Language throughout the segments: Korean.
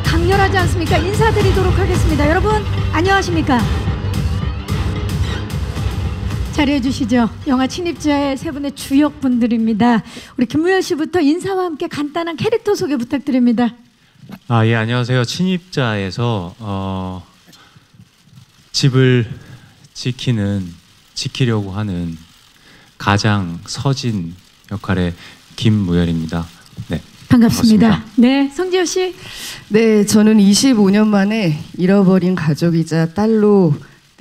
정말 강렬하지 않습니까? 인사드리도록 하겠습니다. 여러분 안녕하십니까? 자리해 주시죠. 영화 침입자의 세 분의 주역분들입니다. 우리 김무열 씨부터 인사와 함께 간단한 캐릭터 소개 부탁드립니다. 예, 안녕하세요. 침입자에서 집을 지키려고 하는 가장 서진 역할의 김무열입니다. 네. 반갑습니다. 네, 성지효 씨. 네, 저는 25년 만에 잃어버린 가족이자 딸로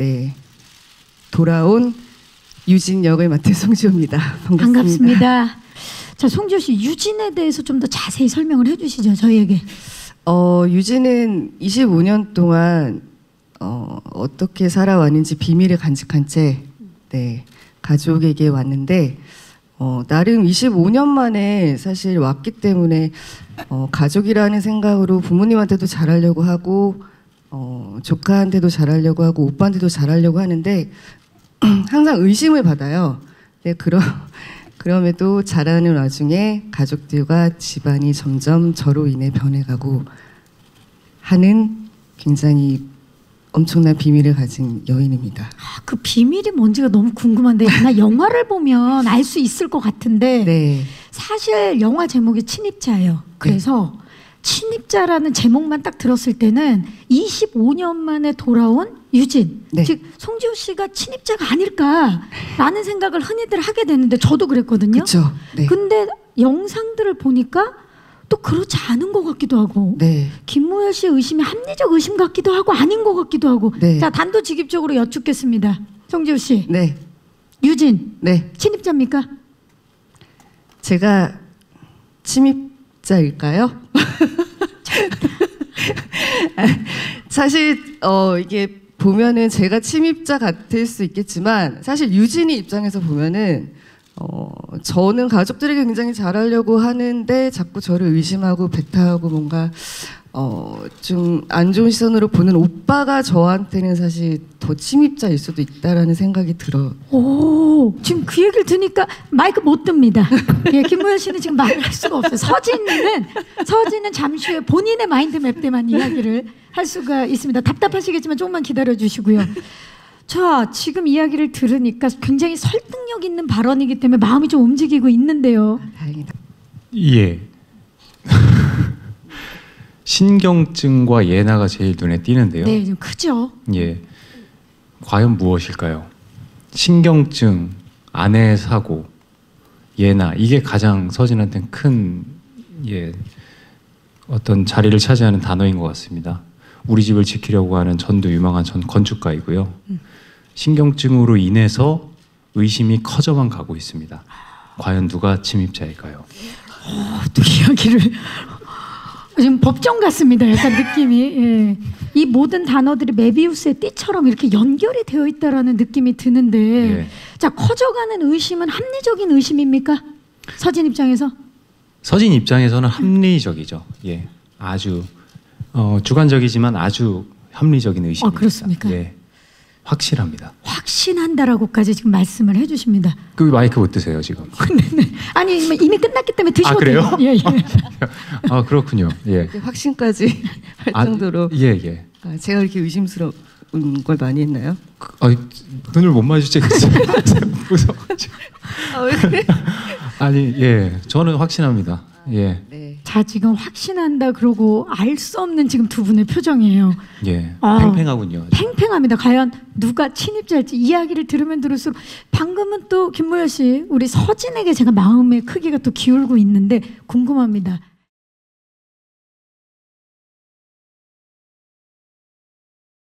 돌아온 유진 역을 맡은 송지효입니다. 반갑습니다. 자, 송지효 씨 유진에 대해서 좀 더 자세히 설명을 해주시죠, 저희에게. 유진은 25년 동안 어떻게 살아왔는지 비밀을 간직한 채 가족에게 왔는데 나름 25년 만에 사실 왔기 때문에 가족이라는 생각으로 부모님한테도 잘하려고 하고 조카한테도 잘하려고 하고 오빠한테도 잘하려고 하는데 항상 의심을 받아요. 네, 그럼에도 잘하는 와중에 가족들과 집안이 점점 저로 인해 변해가고 하는 굉장히 엄청난 비밀을 가진 여인입니다. 그 비밀이 뭔지가 너무 궁금한데 나 영화를 보면 알 수 있을 것 같은데 네. 사실 영화 제목이 침입자예요. 그래서 침입자라는 제목만 딱 들었을 때는 25년 만에 돌아온 유진, 즉 송지효 씨가 침입자가 아닐까라는 생각을 흔히들 하게 되는데 저도 그랬거든요. 그렇죠. 네. 근데 영상들을 보니까 또 그렇지 않은 것 같기도 하고 김무열 씨의 의심이 합리적 의심 같기도 하고 아닌 것 같기도 하고 자, 단도직입적으로 여쭙겠습니다. 송지효 씨. 네. 유진. 침입자입니까? 제가 침입자일까요? 사실 이게 보면은 제가 침입자 같을 수 있겠지만 사실 유진이 입장에서 보면은 저는 가족들에게 굉장히 잘하려고 하는데 자꾸 저를 의심하고 배타하고 뭔가 좀 안 좋은 시선으로 보는 오빠가 저한테는 사실 더 침입자일 수도 있다라는 생각이 들어요. 오, 지금 그 얘기를 들으니까 마이크 못 듭니다. 예, 김무열 씨는 지금 말을 할 수가 없어요. 서진은 잠시 후에 본인의 마인드맵 때만 이야기를 할 수가 있습니다. 답답하시겠지만 조금만 기다려 주시고요. 자, 지금 이야기를 들으니까 굉장히 설득력 있는 발언이기 때문에 마음이 좀 움직이고 있는데요. 다행이다. 예. 신경증과 예나가 제일 눈에 띄는데요. 네, 좀 크죠. 예. 과연 무엇일까요? 신경증, 아내의 사고, 예나 이게 가장 서진한테는 큰 어떤 자리를 차지하는 단어인 것 같습니다. 우리 집을 지키려고 하는 전도 유망한 전 건축가이고요. 신경증으로 인해서 의심이 커져만 가고 있습니다. 과연 누가 침입자일까요? 또 이야기를 지금 법정 같습니다. 약간 느낌이 이 모든 단어들이 메비우스의 띠처럼 이렇게 연결이 되어 있다라는 느낌이 드는데 자, 커져가는 의심은 합리적인 의심입니까? 서진 입장에서? 서진 입장에서는 합리적이죠. 예, 아주 주관적이지만 아주 합리적인 의심입니다. 그렇습니까? 예, 확실합니다. 확신한다라고까지 지금 말씀을 해주십니다. 그 마이크 못 드세요 지금? 아니 이미 끝났기 때문에 드셔도 그래요? 돼요. 예. 그렇군요. 예. 확신까지 할 정도로. 예. 제가 그렇게 의심스러운 걸 많이 했나요? 눈을 못 마주치겠어요. 무서워가지고. 왜 그래? 아니, 저는 확신합니다. 예. 자, 지금 확신한다 그러고 알 수 없는 지금 두 분의 표정이에요. 예. 팽팽하군요. 팽팽합니다. 과연 누가 침입자일지 이야기를 들으면 들을수록 방금은 또 김무열 씨 우리 서진에게 제가 마음의 크기가 또 기울고 있는데 궁금합니다.